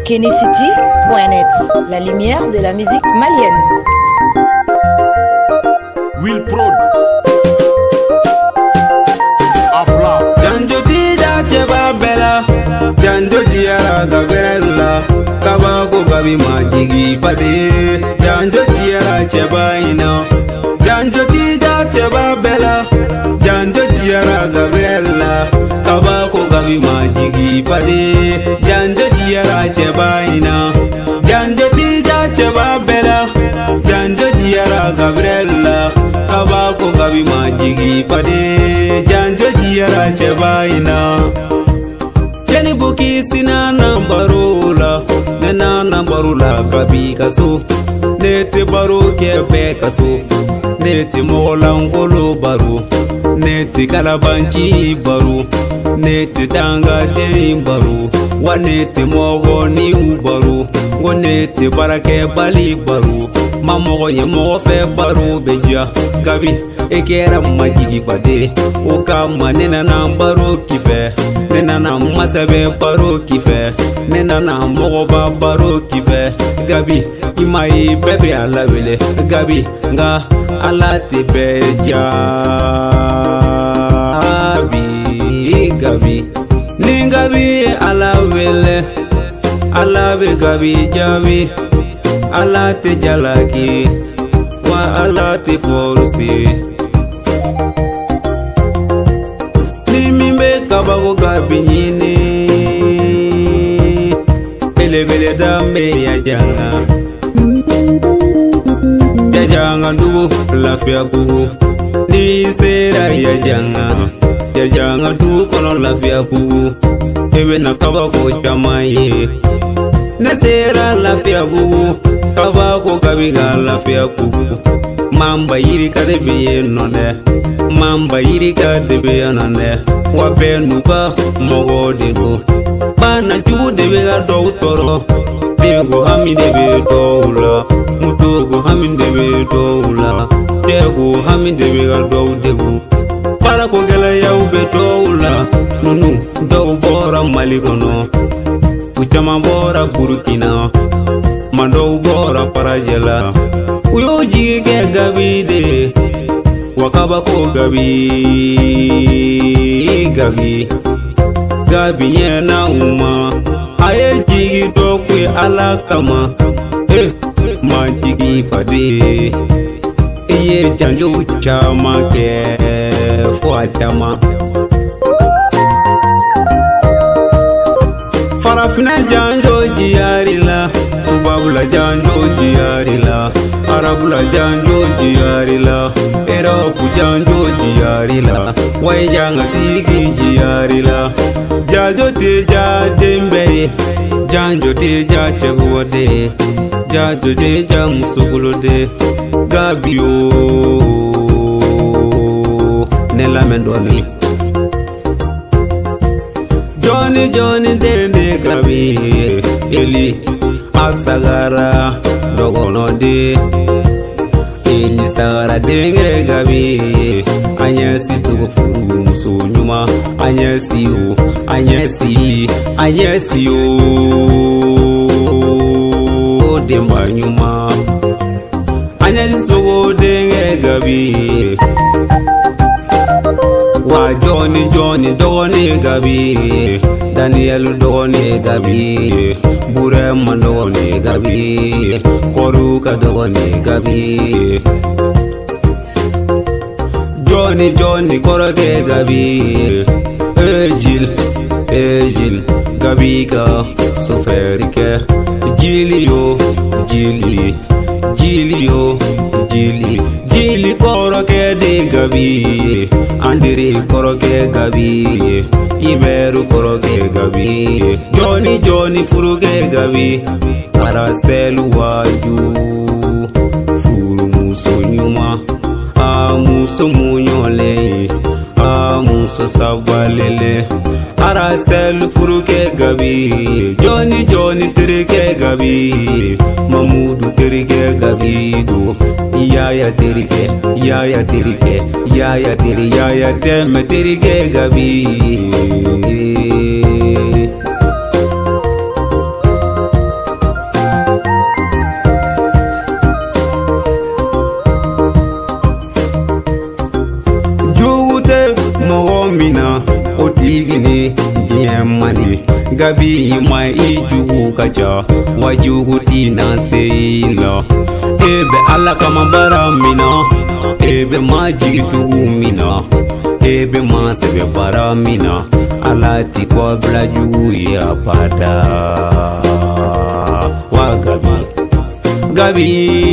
KennyCity.net, la lumière de la musique malienne. Will Prod Afla Janjo tida cheba bela Janjo tiara gabela Kabako gabi majigi pade Janjo tiara cheba ina Janjo tida cheba bela Janjo tiara gabela Kabako gabi majigi pade Janjo tiara cheba ina Janjo tida cheba bela Janjo tiara gabela Kabako gabi majigi pade Janjo tiara cheba ina Jeni buki sina nambarula Nena nambarula gabi kaso Neti baru kebe kaso Neti mola ngolo baru Neti kalabanchi baru Neti tanga teri baru Waneti mogo ni ubaru Waneti barake bali baru Mamogo ye mogo fe baru beja Gabi ekera majigi pade Okama nena nambaru kife Nena na masabe baro kife Nena na mogoba baro kife Gabi imai bebe ala wele Gabi nga ala tepe jabi Gabi ni Gabi ala wele Ala be Gabi jabi Ala te jalaki Wa ala te forsi Kabago gabi nyini Bele dambe ya janga Ya janga ndugu lafia kuhu Ni sera ya janga Ya janga ndugu kono lafia kuhu Ewe na kabago chamaye Na sera lafia kuhu Kabago gabi ga lafia kuhu Mamba yiri kadebe none Mamba yiri kadebe none Wape nuka mogo dego Bana jugu debe ga dou toro Dego hami debe doula Mutogo hami debe doula Dego hami debe ga dou dego Para ko gele yau be doula Nunu dou bora malikono Uchama bora Burkina Mandou bora parajela Uyo jige gabide Wakaba ko Gabi yena uma Aye jigi dokwe ala kama Ma jigi pade Iye janjo chama ke Fwa chama Farafina janjo jiarila Ubabula janjo jiarila Arabula janjo jiarila Eropu janjo jiarila Waijanga sigi jiarila Jajo te ja jembere Janjo te ja chebuode Jajo te ja musugulode Gabio Nela mendoni Johnny dende Gabi Eli Asagara Dogono de Eli Sagara denge Gabi Anyasi tugo furu muso nyuma Anyasi o Demba nyuma Anyasi tugo denge Gabi Wa Johnny dogone Gabi Daniel dogone Gabi Burema dogone Gabi Koruka dogone Gabi Johnny koroke Gabi Ejil Gabi ka soferike Jili koroke de Gabi Andiri koroke Gabi Iberu koroke Gabi Johnny furuke Gabi Araselu waju Furu muso nyuma Amuso munyole Amuso sabalele Araselu furuke Gabi Johnny terike Gabi Mamudu terike Gabi do Yaya terike Yaya teme terike Gabi gabi mai ijugu kacha wajugu tina seilo ebe alla kama baramina ebe majitu mina ebe masebe baramina alati kwa blaju ya pada wa gabi gabi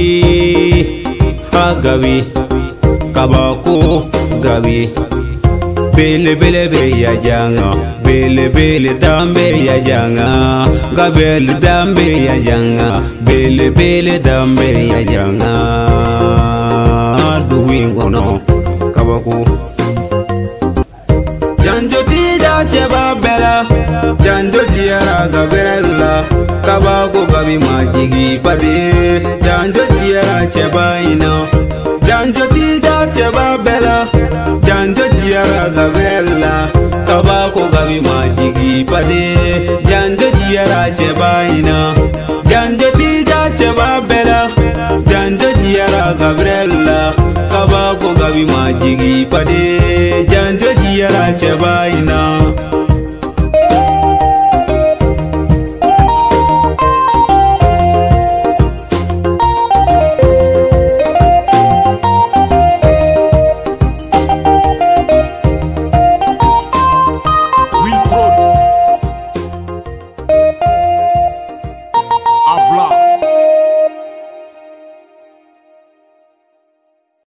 ha gabi kabako gabi bele bele be ya janga bele bele dambe ya janga gabel dambe ya janga bele bele dambe ya janga duwingo no kabako janjo tija cheba bela janjo tiara gabela kabako gabi majigi pade janjo tiara cheba ina janjo tija cheba bela janjo tiara gabela kabako gabi majigi pade janjo tiara cheba ina janjo tija cheba bela janjo tiara gabela kabako gabi majigi pade janjo tiara cheba ina